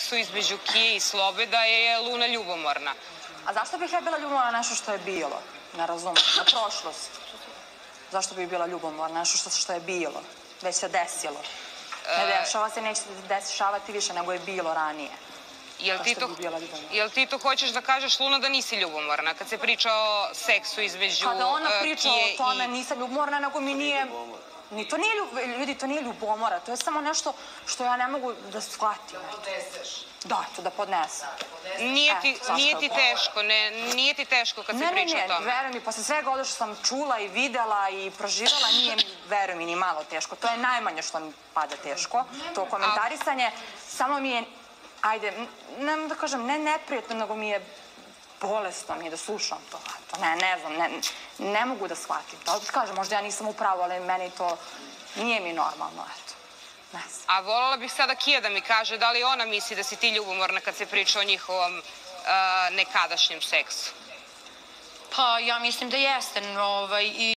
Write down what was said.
seksu između Kije i Slobe da je Luna ljubomorna. A zašto bih ja bila ljubomorna na nešto što je bilo? Ne razumem, na prošlost. Zašto bih bila ljubomorna na nešto što je bilo? Već se desilo. Ne dešava se, neće se dešavati više nego je bilo ranije. Jel ti to hoćeš da kažeš, Luna, da nisi ljubomorna kad se priča o seksu između Kije i... Kada ona priča o tome nisam ljubomorna, nego mi nije... Ljudi, to nije ljubomora, to je samo nešto što ja ne mogu da shvatim. Da podneseš. Da, to da podnesem. Nije ti teško kad se priča o tome? Ne, veruj mi, posle svega ovo što sam čula i videla i proživjela, nije mi, veruj mi, ni malo teško. To je najmanje što mi pada teško, to komentarisanje. Samo mi je, ajde, da kažem, ne neprijatno, nego mi je bolesno mi je da slušam to. Ne znam, ne mogu da shvatim. Da kažem, možda ja nisam u pravu, ali meni to nije mi normalno, eto. Ne znam. A voljela bih sada Kija da mi kaže da li ona misli da si ti ljubomorna kad se priča o njihovom nekadašnjem seksu? Pa ja mislim da jeste.